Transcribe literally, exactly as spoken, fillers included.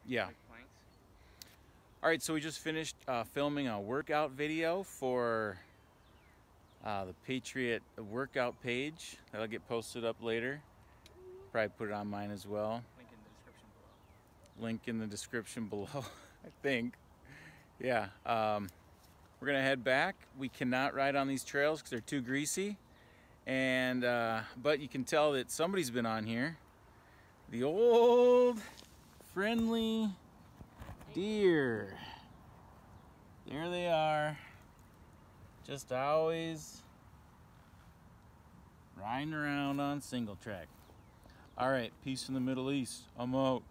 Yeah. All right, so we just finished uh, filming a workout video for uh, the Patriot workout page. That'll get posted up later. Probably put it on mine as well. Link in the description below. Link in the description below, I think. Yeah. Um, we're gonna head back. We cannot ride on these trails because they're too greasy. And uh, but you can tell that somebody's been on here. The old friendly deer. There they are. Just always riding around on single track. All right, peace in the Middle East. I'm out.